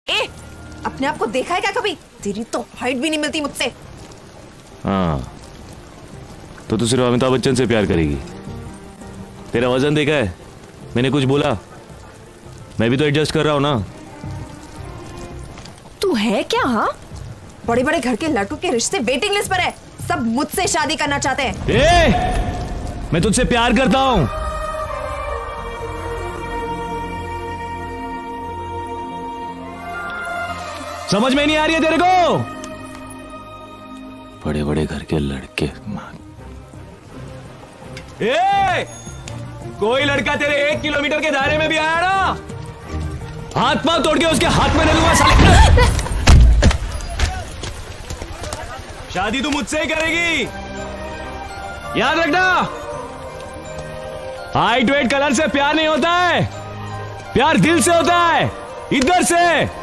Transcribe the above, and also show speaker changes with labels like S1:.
S1: ए, अपने आप को देखा है क्या कभी? तेरी तो हाइट भी नहीं मिलती मुझसे।
S2: हाँ, तो तू सिर्फ अमिताभ बच्चन से प्यार करेगी। तेरा वजन देखा है? मैंने कुछ बोला? मैं भी तो एडजस्ट कर रहा हूं ना।
S1: तू है क्या? हाँ, बड़े बड़े घर के लड़कों के रिश्ते वेटिंग लिस्ट पर है। सब मुझसे शादी करना चाहते हैं।
S2: मैं तुझसे प्यार करता हूं। समझ में नहीं आ रही है तेरे को? बड़े बड़े घर के लड़के। कोई लड़का तेरे 1 किलोमीटर के दायरे में भी आया ना, हाथ पांव तोड़ के उसके हाथ में दे दूंगा साले। शादी तू मुझसे ही करेगी, याद रखना। हाइट वेट कलर से प्यार नहीं होता है, प्यार दिल से होता है, इधर से।